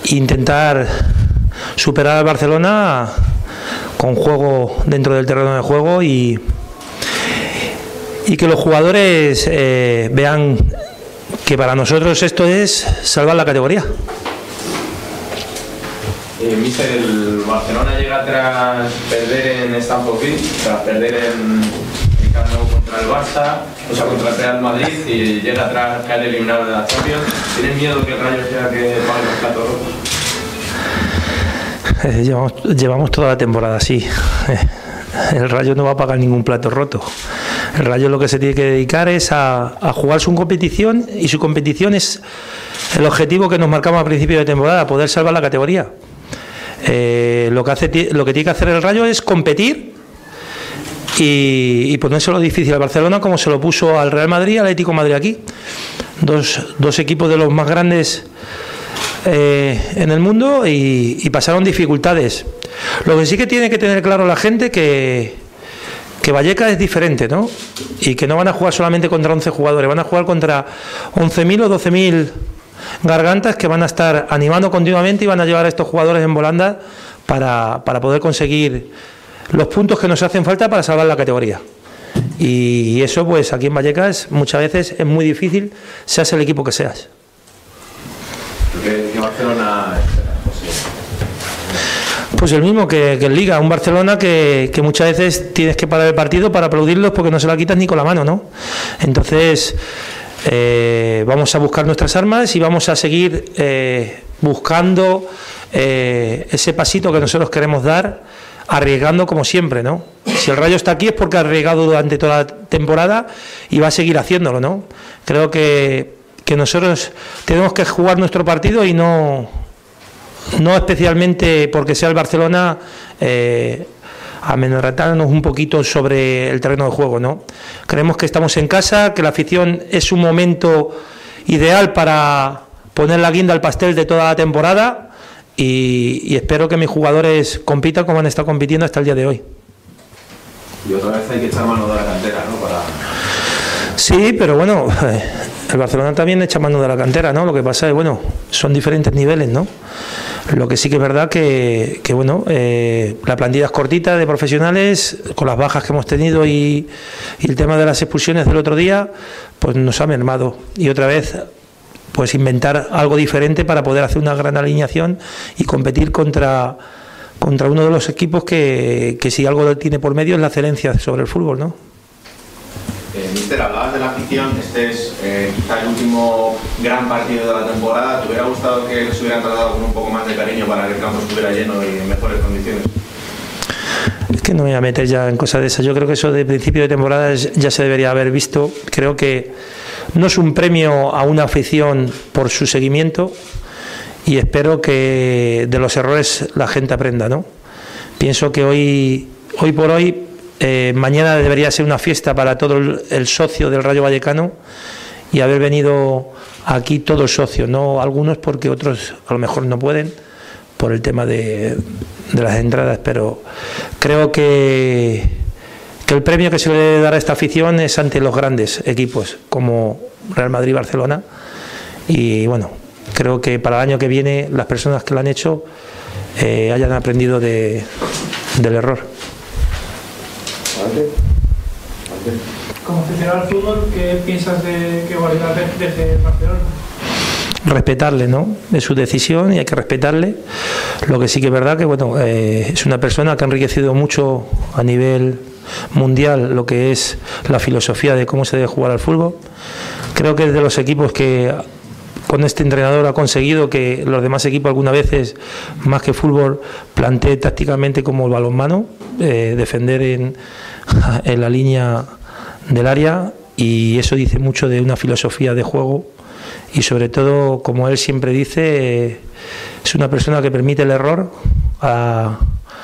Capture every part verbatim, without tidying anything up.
intentar superar al Barcelona con juego dentro del terreno de juego y, y que los jugadores eh, vean que para nosotros esto es salvar la categoría. Eh, Mister, el Barcelona llega tras perder en Stamford Bridge, tras perder en el Camp Nou contra el Barça, o sea, contra el Real Madrid, y llega tras caer eliminado de la Champions. ¿Tienes miedo que el Rayo sea que pague los platos rotos? Eh, llevamos, llevamos toda la temporada así. El Rayo no va a pagar ningún plato roto. El Rayo lo que se tiene que dedicar es a, a jugar su competición, y su competición es el objetivo que nos marcamos a principio de temporada, poder salvar la categoría. Eh, lo, que hace, lo que tiene que hacer el Rayo es competir y, y ponérselo difícil al Barcelona, como se lo puso al Real Madrid y al Atlético de Madrid aquí. Dos, dos equipos de los más grandes eh, en el mundo y, y pasaron dificultades. Lo que sí que tiene que tener claro la gente que, que Vallecas es diferente, ¿no? Y que no van a jugar solamente contra once jugadores, van a jugar contra once mil o doce mil gargantas que van a estar animando continuamente y van a llevar a estos jugadores en volanda para, para poder conseguir los puntos que nos hacen falta para salvar la categoría. Y eso, pues aquí en Vallecas muchas veces es muy difícil, seas el equipo que seas. ¿Qué, qué Barcelona es? Pues el mismo que, que en Liga, un Barcelona que, que muchas veces tienes que parar el partido para aplaudirlos porque no se la quitas ni con la mano, ¿no? Entonces eh, vamos a buscar nuestras armas y vamos a seguir eh, buscando eh, ese pasito que nosotros queremos dar, arriesgando como siempre, ¿no? Si el Rayo está aquí es porque ha arriesgado durante toda la temporada y va a seguir haciéndolo, ¿no? Creo que, que nosotros tenemos que jugar nuestro partido y no, no especialmente porque sea el Barcelona eh, amedrentarnos un poquito sobre el terreno de juego, ¿no? Creemos que estamos en casa, que la afición es un momento ideal para poner la guinda al pastel de toda la temporada. Y, y espero que mis jugadores compitan como han estado compitiendo hasta el día de hoy. Y otra vez hay que echar mano de la cantera, ¿no? Para... Sí, pero bueno, el Barcelona también echa mano de la cantera, ¿no? Lo que pasa es, bueno, son diferentes niveles, ¿no? Lo que sí que es verdad que, que bueno, eh, la plantilla es cortita de profesionales, con las bajas que hemos tenido y, y el tema de las expulsiones del otro día, pues nos ha mermado. Y otra vez, pues inventar algo diferente para poder hacer una gran alineación y competir contra, contra uno de los equipos que, que si algo tiene por medio es la excelencia sobre el fútbol, ¿no? Eh, Mister, hablabas de la afición, este es eh, quizá el último gran partido de la temporada. ¿Te hubiera gustado que se hubieran tratado con un poco más de cariño para que el campo estuviera lleno y en mejores condiciones? Es que no me voy a meter ya en cosas de esas. Yo creo que eso de principio de temporada ya se debería haber visto. Creo que no es un premio a una afición por su seguimiento y espero que de los errores la gente aprenda, ¿no? Pienso que hoy, hoy por hoy, eh, mañana debería ser una fiesta para todo el, el socio del Rayo Vallecano y haber venido aquí todos socios, no algunos porque otros a lo mejor no pueden por el tema de, de las entradas, pero creo que que el premio que se le debe dar a esta afición es ante los grandes equipos como Real Madrid y Barcelona, y bueno, creo que para el año que viene las personas que lo han hecho eh, hayan aprendido de, del error. Como aficionado al fútbol, ¿qué piensas de que Guardiola deje Barcelona? Respetarle, ¿no? Es su decisión y hay que respetarle. Lo que sí que es verdad que bueno, eh, es una persona que ha enriquecido mucho a nivel mundial lo que es la filosofía de cómo se debe jugar al fútbol. Creo que es de los equipos que con este entrenador ha conseguido que los demás equipos algunas veces, más que fútbol, plantee tácticamente como el balonmano, eh, defender en, en la línea del área, y eso dice mucho de una filosofía de juego. Y sobre todo, como él siempre dice, eh, es una persona que permite el error a,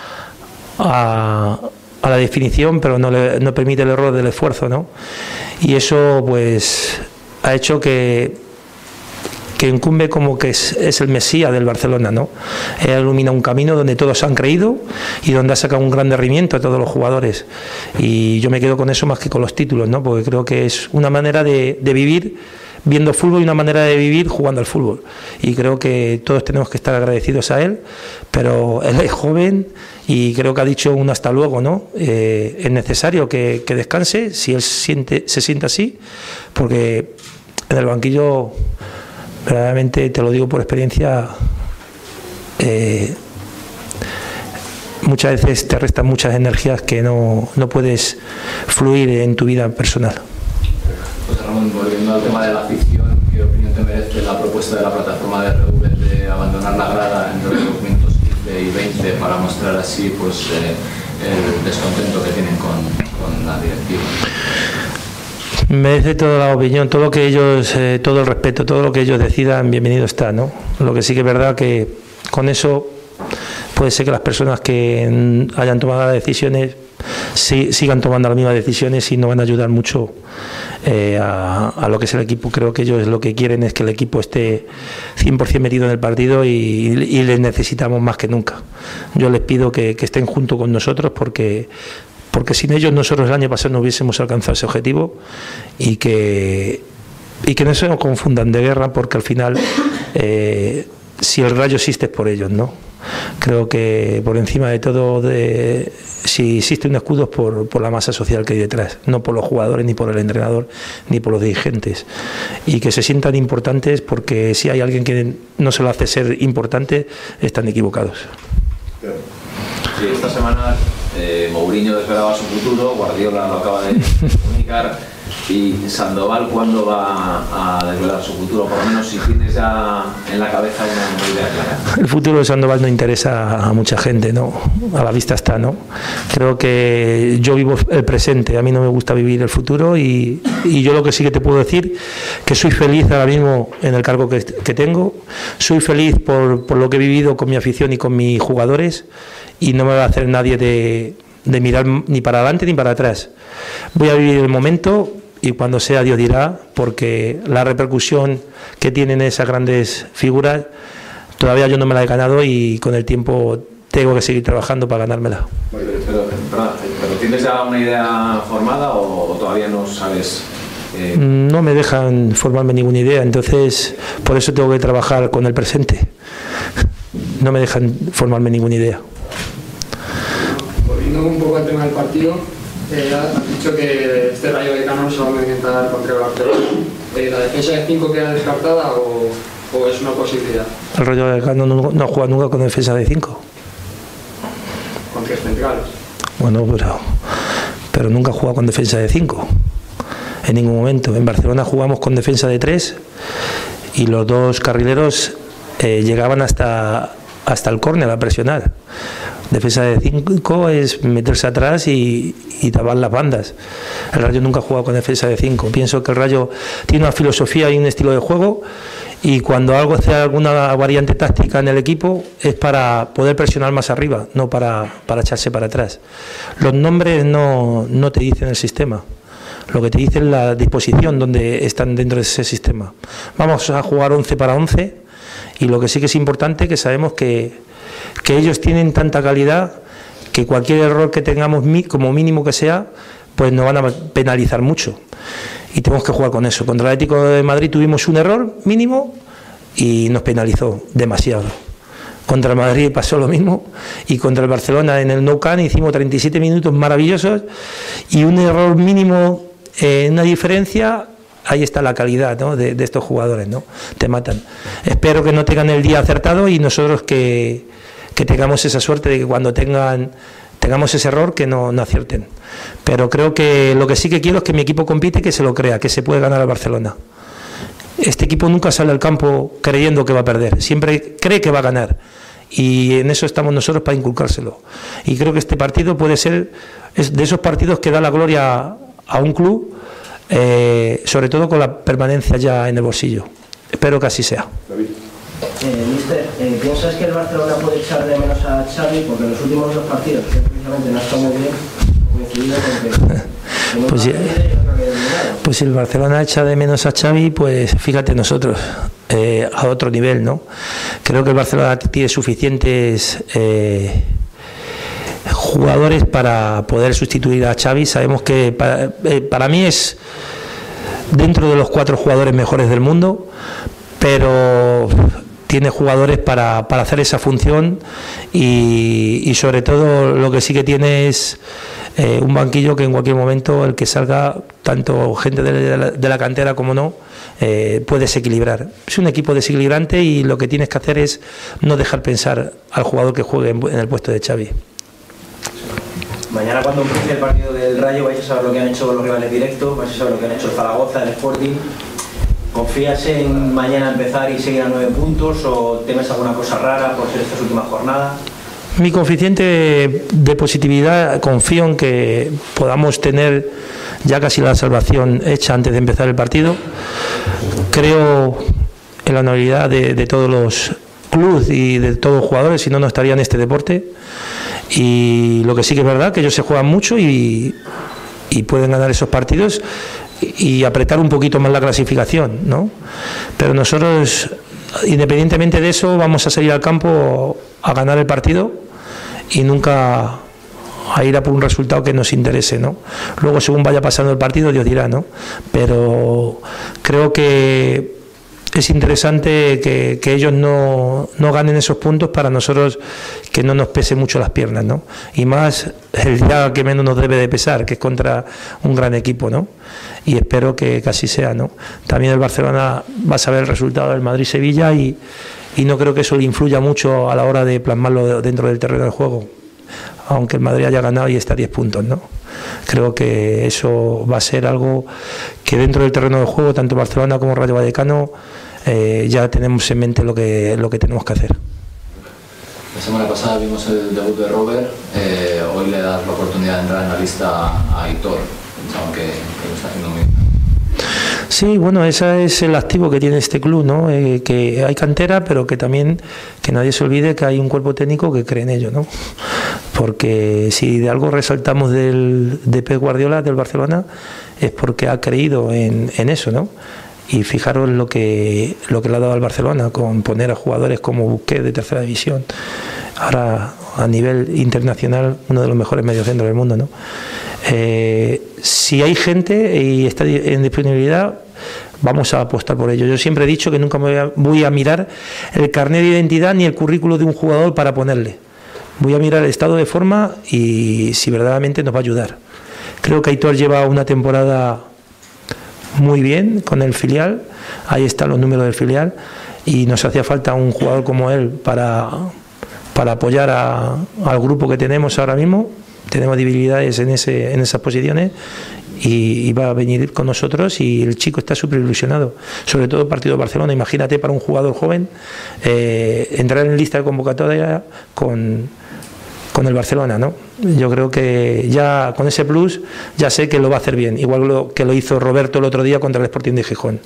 a, a la definición, pero no, le, no permite el error del esfuerzo, ¿no? Y eso pues ha hecho que, que incumbe como que es, es el Mesías del Barcelona, ¿no? Él ilumina un camino donde todos han creído y donde ha sacado un gran derrimiento a todos los jugadores. Y yo me quedo con eso más que con los títulos, ¿no? Porque creo que es una manera de, de vivir viendo fútbol y una manera de vivir jugando al fútbol. Y creo que todos tenemos que estar agradecidos a él, pero él es joven y creo que ha dicho un hasta luego, ¿no? Eh, es necesario que, que descanse, si él siente, se siente así, porque en el banquillo, verdaderamente, te lo digo por experiencia, eh, muchas veces te restan muchas energías que no, no puedes fluir en tu vida personal. José Ramón, volviendo al tema de la afición, ¿qué opinión te merece la propuesta de la plataforma de R V de abandonar la grada entre los minutos quince y veinte para mostrar así pues eh, el descontento que tienen con, con la directiva? Merece toda la opinión, todo lo que ellos, eh, todo el respeto, todo lo que ellos decidan, bienvenido está, ¿no? Lo que sí que es verdad que con eso puede ser que las personas que hayan tomado las decisiones sí, sigan tomando las mismas decisiones y no van a ayudar mucho eh, a, a lo que es el equipo. Creo que ellos lo que quieren es que el equipo esté cien por cien metido en el partido y, y les necesitamos más que nunca. Yo les pido que, que estén junto con nosotros porque porque sin ellos nosotros el año pasado no hubiésemos alcanzado ese objetivo y que, y que no se nos confundan de guerra, porque al final eh, si el Rayo existe es por ellos, ¿no? Creo que por encima de todo, de, si existe un escudo es por, por la masa social que hay detrás, no por los jugadores, ni por el entrenador, ni por los dirigentes, y que se sientan importantes, porque si hay alguien que no se lo hace ser importante, están equivocados. Sí, esta semana eh, Mourinho desvelaba su futuro, Guardiola lo acaba de comunicar, y Sandoval, ¿cuándo va a desvelar su futuro? Por lo menos si tienes ya en la cabeza una, una idea clara. El futuro de Sandoval no interesa a mucha gente, ¿no? A la vista está, ¿no? Creo que yo vivo el presente, a mí no me gusta vivir el futuro y, y yo lo que sí que te puedo decir que soy feliz ahora mismo en el cargo que, que tengo, soy feliz por, por lo que he vivido con mi afición y con mis jugadores, y no me va a hacer nadie de, de mirar ni para adelante ni para atrás. Voy a vivir el momento y cuando sea Dios dirá, porque la repercusión que tienen esas grandes figuras todavía yo no me la he ganado y con el tiempo tengo que seguir trabajando para ganármela. Pero, pero, pero, pero ¿tienes ya una idea formada o, o todavía no sabes? Eh... No me dejan formarme ninguna idea, entonces por eso tengo que trabajar con el presente. No me dejan formarme ninguna idea. Volviendo un poco al tema del partido, eh, has dicho que este Rayo Vallecano se va a intentar contra el Barcelona. Eh, ¿La defensa de cinco queda descartada o, o es una posibilidad? El Rayo Vallecano no, no ha jugado nunca con defensa de cinco. ¿Con tres centrales? Bueno, pero, pero nunca ha jugado con defensa de cinco. En ningún momento. En Barcelona jugamos con defensa de tres y los dos carrileros eh, llegaban hasta, hasta el córner a presionar. Defensa de cinco es meterse atrás y, y tapar las bandas. El Rayo nunca ha jugado con defensa de cinco. Pienso que el Rayo tiene una filosofía y un estilo de juego, y cuando algo hace alguna variante táctica en el equipo es para poder presionar más arriba, no para, para echarse para atrás. Los nombres no, no te dicen el sistema, lo que te dice es la disposición donde están dentro de ese sistema. Vamos a jugar once para once, y lo que sí que es importante, que sabemos que que ellos tienen tanta calidad que cualquier error que tengamos, como mínimo que sea, pues nos van a penalizar mucho y tenemos que jugar con eso. Contra el Atlético de Madrid tuvimos un error mínimo y nos penalizó demasiado. Contra el Madrid pasó lo mismo, y contra el Barcelona en el Nou Camp hicimos treinta y siete minutos maravillosos y un error mínimo en una diferencia. Ahí está la calidad, ¿no?, de, de estos jugadores, ¿no? Te matan. Espero que no tengan el día acertado y nosotros que, que tengamos esa suerte de que cuando tengan tengamos ese error que no, no acierten. Pero creo que lo que sí que quiero es que mi equipo compite y que se lo crea, que se puede ganar al Barcelona. Este equipo nunca sale al campo creyendo que va a perder, siempre cree que va a ganar. Y en eso estamos nosotros para inculcárselo. Y creo que este partido puede ser es de esos partidos que da la gloria a un club, Eh, sobre todo con la permanencia ya en el bolsillo. Espero que así sea. Eh, mister, eh, ¿piensas que el Barcelona puede echar de menos a Xavi? Porque en los últimos dos partidos, que precisamente no ha estado muy bien, coincidido con que... pues, si, pues si el Barcelona echa de menos a Xavi, pues fíjate nosotros, eh, a otro nivel, ¿no? Creo que el Barcelona tiene suficientes... Eh, jugadores para poder sustituir a Xavi. Sabemos que para, eh, para mí es dentro de los cuatro jugadores mejores del mundo, pero tiene jugadores para, para hacer esa función y, y sobre todo lo que sí que tiene es eh, un banquillo que en cualquier momento el que salga, tanto gente de la, de la cantera como no, eh, puede desequilibrar. Es un equipo desequilibrante y lo que tienes que hacer es no dejar pensar al jugador que juegue en, en el puesto de Xavi. Mañana cuando empiece el partido del Rayo vais a saber lo que han hecho los rivales directos, vais a saber lo que han hecho el Zaragoza, el Sporting. ¿Confías en mañana empezar y seguir a nueve puntos o temes alguna cosa rara por ser estas últimas jornadas? Mi coeficiente de positividad, confío en que podamos tener ya casi la salvación hecha antes de empezar el partido. Creo en la novedad de, de todos los clubes y de todos los jugadores, si no, no estaría en este deporte. Y lo que sí que es verdad, que ellos se juegan mucho y, y pueden ganar esos partidos y apretar un poquito más la clasificación, ¿no? Pero nosotros, independientemente de eso, vamos a salir al campo a ganar el partido y nunca a ir a por un resultado que nos interese, ¿no? Luego, según vaya pasando el partido, Dios dirá, ¿no? Pero creo que es interesante que, que ellos no, no ganen esos puntos para nosotros, que no nos pese mucho las piernas, ¿no? Y más el día que menos nos debe de pesar, que es contra un gran equipo, ¿no? Y espero que, que así sea, ¿no? También el Barcelona va a saber el resultado del Madrid-Sevilla y, y no creo que eso le influya mucho a la hora de plasmarlo dentro del terreno del juego, aunque el Madrid haya ganado y está a diez puntos, ¿no? Creo que eso va a ser algo que dentro del terreno del juego, tanto Barcelona como Rayo Vallecano, eh, ya tenemos en mente lo que, lo que tenemos que hacer. La semana pasada vimos el debut de Robert, eh, hoy le das la oportunidad de entrar en la lista a Aitor, pensaba que, que lo está haciendo muy bien. Sí, bueno, ese es el activo que tiene este club, ¿no? Eh, que hay cantera, pero que también, que nadie se olvide que hay un cuerpo técnico que cree en ello, ¿no? Porque si de algo resaltamos del, de Pep Guardiola, del Barcelona, es porque ha creído en, en eso, ¿no? Y fijaros lo que, lo que le ha dado al Barcelona, con poner a jugadores como Busquets de tercera división, ahora a nivel internacional uno de los mejores mediocentros del mundo, ¿no? Eh, si hay gente y está en disponibilidad, vamos a apostar por ello. Yo siempre he dicho que nunca me voy a, voy a mirar el carnet de identidad ni el currículo de un jugador para ponerle. Voy a mirar el estado de forma y si verdaderamente nos va a ayudar. Creo que Aitor lleva una temporada muy bien con el filial, ahí están los números del filial y nos hacía falta un jugador como él para, para apoyar a, al grupo que tenemos ahora mismo. Tenemos debilidades en, ese, en esas posiciones y, y va a venir con nosotros y el chico está súper ilusionado, sobre todo el partido de Barcelona. Imagínate para un jugador joven eh, entrar en lista de convocatoria con, con el Barcelona, ¿no? Yo creo que ya con ese plus ya sé que lo va a hacer bien, igual lo, que lo hizo Roberto el otro día contra el Sporting de Gijón.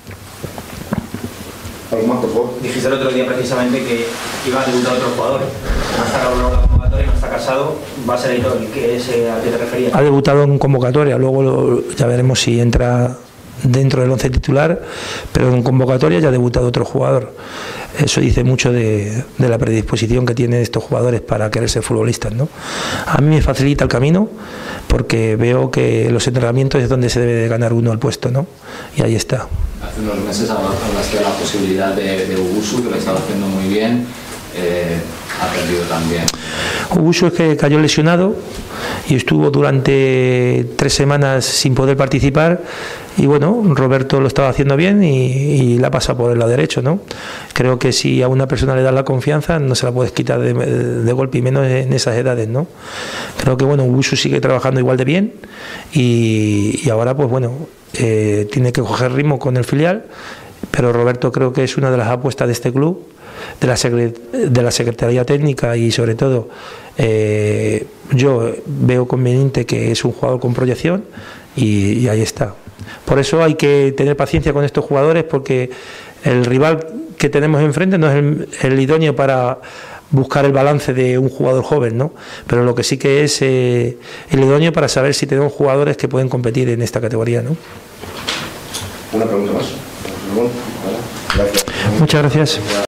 ¿Algo más, por favor? Dijiste el otro día precisamente que iba a debutar otro jugador. No está Raúl en la convocatoria, no está casado, va a ser Aitor. ¿Qué es, ¿A qué te referías? Ha debutado en convocatoria, luego lo, ya veremos si entra dentro del once titular, pero en convocatoria ya ha debutado otro jugador. Eso dice mucho de, de la predisposición que tienen estos jugadores para querer ser futbolistas, ¿no? A mí me facilita el camino porque veo que los entrenamientos es donde se debe de ganar uno el puesto, ¿no? Y ahí está. Hace unos meses hablaste de la posibilidad de, de Ubusu, que lo estaba haciendo muy bien, eh, ha perdido también. Ubusu es que cayó lesionado y estuvo durante tres semanas sin poder participar y bueno, Roberto lo estaba haciendo bien y, y la pasa por el lado derecho, ¿no? Creo que si a una persona le das la confianza no se la puedes quitar de, de golpe y menos en esas edades, ¿no? Creo que bueno, Ubusu sigue trabajando igual de bien y, y ahora pues bueno, eh, tiene que coger ritmo con el filial, pero Roberto creo que es una de las apuestas de este club, de la, de la Secretaría Técnica y sobre todo eh, yo veo conveniente que es un jugador con proyección y, y ahí está. Por eso hay que tener paciencia con estos jugadores porque el rival que tenemos enfrente no es el, el idóneo para buscar el balance de un jugador joven, ¿no? Pero lo que sí que es eh, el idóneo para saber si tenemos jugadores que pueden competir en esta categoría, ¿no? Una pregunta más. Gracias. Muchas gracias.